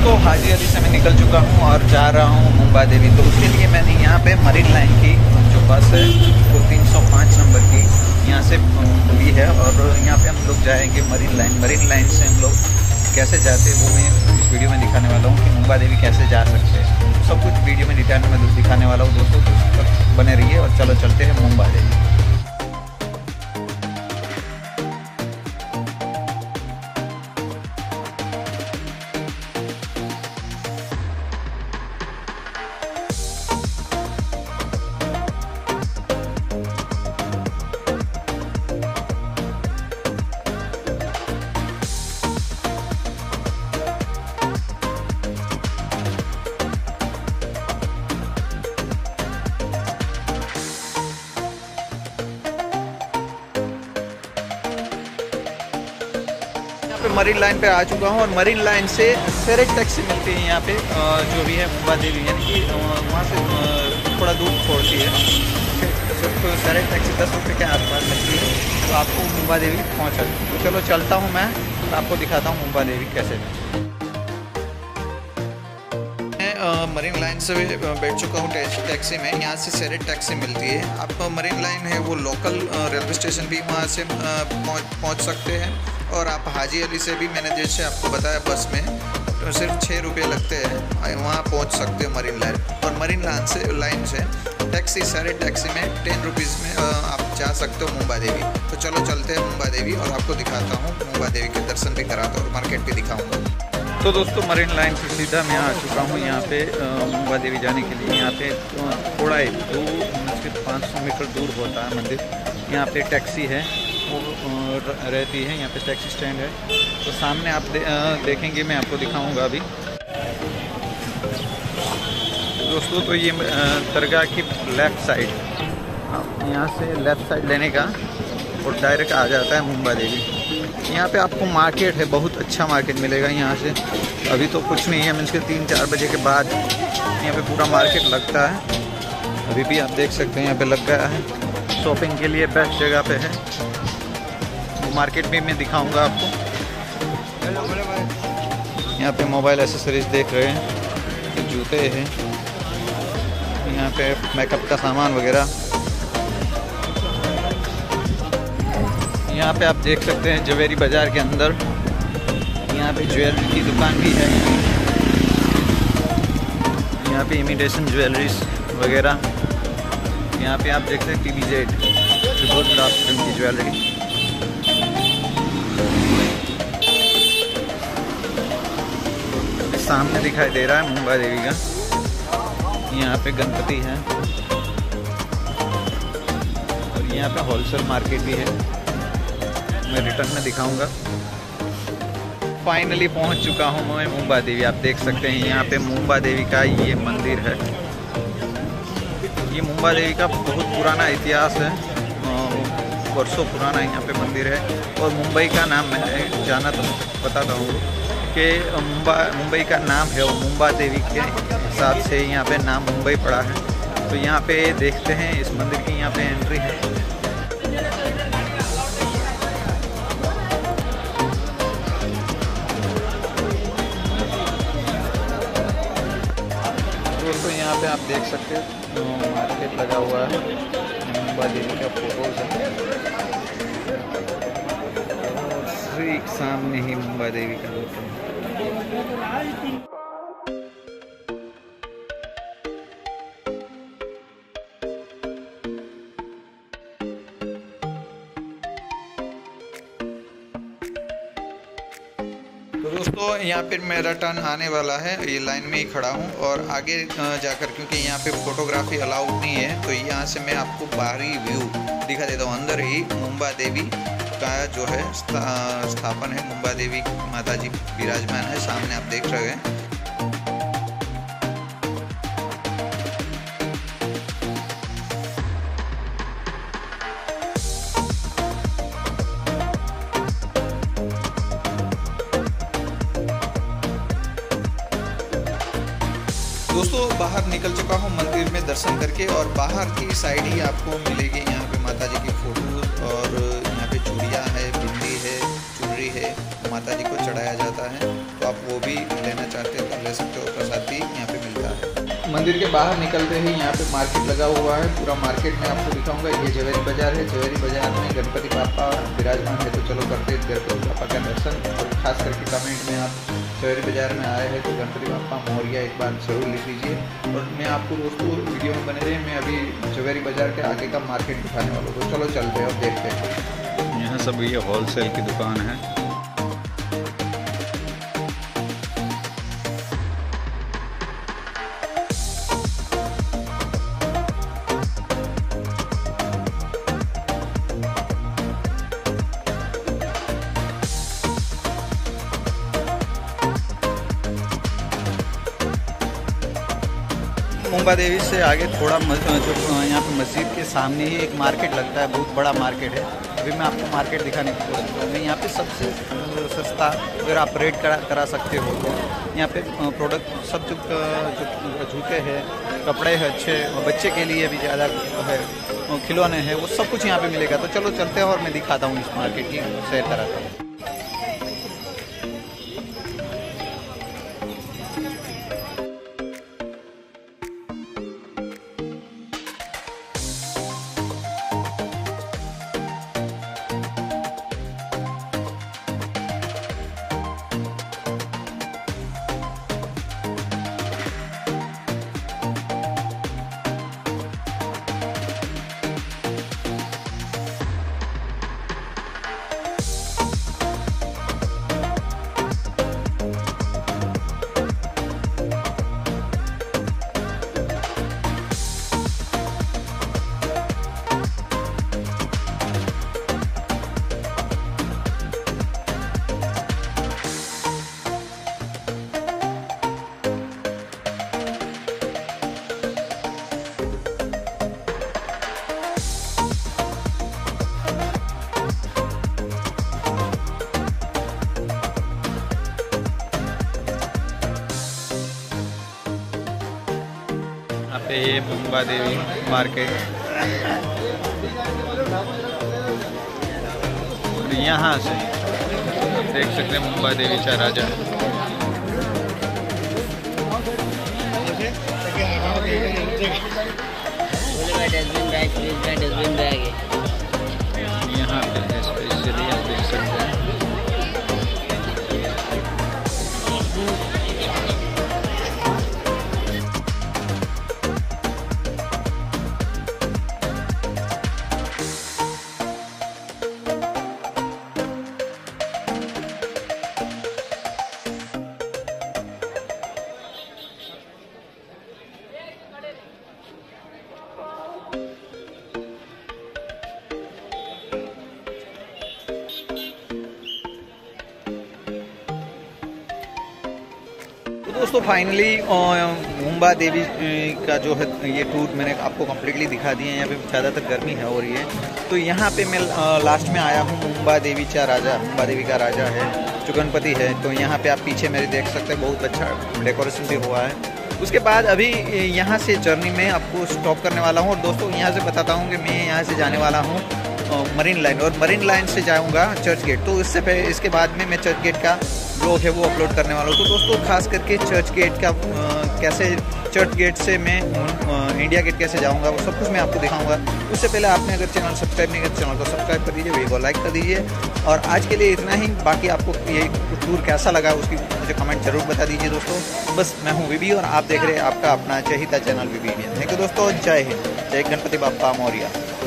दोस्तों हाजी अली से मैं निकल चुका हूँ और जा रहा हूँ मुंबा देवी। तो उसके लिए मैंने यहाँ पे मरीन लाइन की जो बस है वो 305 नंबर की यहाँ से ली है और यहाँ पे हम लोग जाएंगे मरीन लाइन। मरीन लाइन से हम लोग कैसे जाते हैं वो मैं इस वीडियो में दिखाने वाला हूँ कि मुंबा देवी कैसे जा सकते हैं। सब कुछ वीडियो में डिटेल में दिखाने वाला हूँ दोस्तों, तो बने रहिए और चलो चलते हैं मुंबा देवी। मरीन लाइन पे आ चुका हूँ और मरीन लाइन से सेरेट टैक्सी मिलती है यहाँ पे जो भी है मुंबा देवी, यानी कि वहाँ से थोड़ा दूर छोड़ती है। सिर्फ सेरेट टैक्सी 10 रुपये के आसपास लगती है तो आपको मुंबा देवी पहुँचा। तो चलो चलता हूँ मैं और आपको दिखाता हूँ मुंबा देवी कैसे। मैं मरीन लाइन से बैठ चुका हूँ टैक्सी में। यहाँ से सेरेट टैक्सी मिलती है। आप मरीन लाइन है वो लोकल रेलवे स्टेशन भी वहाँ से पहुँच सकते हैं और आप हाजी अली से भी, मैंने जैसे आपको बताया, बस में तो सिर्फ 6 रुपये लगते हैं, वहाँ पहुँच सकते हो मरीन लाइन। और मरीन लाइन से टैक्सी सेरेट टैक्सी में 10 रुपीज़ में आप जा सकते हो मुंबा देवी। तो चलो चलते हैं मुंबा देवी और आपको दिखाता हूँ मुंबा देवी के दर्शन भी कराता हूँ और मार्केट भी दिखाऊँगा। तो दोस्तों मरीन लाइन से सीधा मैं आ चुका हूँ यहाँ पे मुंबा देवी जाने के लिए। यहाँ पे थोड़ा ही 500 मीटर दूर होता है मंदिर। यहाँ पे टैक्सी है वो रहती है, यहाँ पे टैक्सी स्टैंड है। तो सामने आप देखेंगे, मैं आपको दिखाऊंगा अभी दोस्तों। तो ये दरगाह की लेफ़्ट साइड, यहाँ से लेफ़्ट साइड लेने का और डायरेक्ट आ जाता है मुंबा देवी। यहाँ पे आपको मार्केट है, बहुत अच्छा मार्केट मिलेगा यहाँ से। अभी तो कुछ नहीं है, मीन्स के 3-4 बजे के बाद यहाँ पे पूरा मार्केट लगता है। अभी भी आप देख सकते हैं यहाँ पे लग गया है। शॉपिंग के लिए बेस्ट जगह पे है। मार्केट में मैं दिखाऊंगा आपको। यहाँ पे मोबाइल एसेसरीज देख रहे हैं, जूते हैं, यहाँ पे मेकअप का सामान वगैरह। यहाँ पे आप देख सकते हैं जवेरी बाज़ार के अंदर यहाँ पे ज्वेलरी की दुकान भी है। यहाँ पे इमिटेशन ज्वेलरीज वगैरह। यहाँ पे आप देखते हैं TBZ बहुत बड़ा की ज्वेलरी। सामने दिखाई दे रहा है मुंबा देवी का। यहाँ पे गणपति है और यहाँ पे होलसेल मार्केट भी है, मैं रिटर्न में दिखाऊंगा। फाइनली पहुँच चुका हूँ मैं मुंबा देवी। आप देख सकते हैं यहाँ पे मुंबा देवी का ये मंदिर है। ये मुंबा देवी का बहुत पुराना इतिहास है, वर्षों पुराना यहाँ पे मंदिर है। और मुंबई का नाम मैं जाना तो बताता हूँ कि मुंबई का नाम है, और मुंबा देवी के हिसाब से यहाँ पे नाम मुंबई पड़ा है। तो यहाँ पे देखते हैं इस मंदिर की यहाँ पे एंट्री है। दोस्तों यहाँ पे आप देख सकते हो मार्केट लगा हुआ है, मुंबा देवी का फोटोज है और ठीक सामने ही मुंबा देवी का लोगो है। तो दोस्तों यहाँ पे मेरा टर्न आने वाला है, ये लाइन में ही खड़ा हूँ और आगे जाकर, क्योंकि यहाँ पे फोटोग्राफी अलाउड नहीं है, तो यहाँ से मैं आपको बाहरी व्यू दिखा देता हूँ। अंदर ही मुंबा देवी का जो है स्थापन है, मुंबा देवी माता जी विराजमान है, सामने आप देख रहे हैं। दोस्तों बाहर निकल चुका हूँ मंदिर में दर्शन करके, और बाहर की साइड ही आपको मिलेगी यहाँ पे माता जी की फोटो, और यहाँ पे चूड़ियाँ है, बिंदी है, चुनरी है, माता जी को चढ़ाया जाता है। तो आप वो भी लेना चाहते हैं तो मंदिर के बाहर निकलते ही यहाँ पे मार्केट लगा हुआ है। पूरा मार्केट में आपको दिखाऊंगा। ये जवेरी बाज़ार है। जवेरी बाज़ार में गणपति पापा विराजमान है। तो चलो करते हैं गणपति पापा का दर्शन। और खास करके कमेंट में आप जवेरी बाज़ार में आए हैं तो गणपति पापा मोरिया एक बार ज़रूर लिख लीजिए। और मैं आपको दोस्तों वीडियो में बने रहे, मैं अभी जवेरी बाज़ार के आगे का मार्केट दिखाने वाला हूँ। तो चलो चलते हैं और देखते हैं। यहाँ सब ये होलसेल की दुकान है। मुंबा देवी से आगे थोड़ा जो यहाँ पे मस्जिद के सामने ही एक मार्केट लगता है, बहुत बड़ा मार्केट है। अभी मैं आपको मार्केट दिखाने की कोशिश करूँगा। यहाँ पे सबसे सस्ता अगर आप रेट करा सकते हो तो यहाँ पे प्रोडक्ट सब जो जूते हैं, कपड़े हैं अच्छे, बच्चे के लिए भी ज़्यादा है, खिलौने हैं, वो सब कुछ यहाँ पे मिलेगा। तो चलो चलते हैं और मैं दिखाता हूँ इस मार्केट की सैर कराता हूँ। ये मुंबा देवी मार्केट, यहाँ से देख सकते हैं मुंबा देवी चा राजा। यहाँ पे स्पेशली आप देख सकते हैं। दोस्तों फाइनली मुंबा देवी का जो है ये टूर मैंने आपको कम्प्लीटली दिखा दिए हैं। यहाँ पे ज़्यादातर गर्मी है हो रही है। तो यहाँ पे मैं लास्ट में आया हूँ मुंबा देवी का राजा। मुंबा देवी का राजा है जो गणपति है। तो यहाँ पे आप पीछे मेरे देख सकते हैं, बहुत अच्छा डेकोरेशन भी हुआ है। उसके बाद अभी यहाँ से जर्नी में आपको स्टॉप करने वाला हूँ। और दोस्तों यहाँ से बताता हूँ कि मैं यहाँ से जाने वाला हूँ मरीन लाइन, और मरीन लाइन से जाऊँगा चर्च गेट। तो इससे पहले इसके बाद में मैं चर्च गेट का ब्लॉग है वो अपलोड करने वाला हूँ। तो दोस्तों खास करके चर्च गेट का कैसे, चर्च गेट से मैं इंडिया गेट कैसे जाऊँगा वो सब कुछ मैं आपको दिखाऊँगा। उससे पहले आपने अगर चैनल सब्सक्राइब नहीं किया चैनल को सब्सक्राइब कर दीजिए, वीडियो को लाइक कर दीजिए। और आज के लिए इतना ही। बाकी आपको ये टूर कैसा लगा उसकी मुझे कमेंट जरूर बता दीजिए दोस्तों। बस मैं हूँ विबी और आप देख रहे हैं आपका अपना चहीता चैनल विबी इंडियन। थैंक यू दोस्तों। जय हिंद, जय गणपति बाप्पा मोरिया।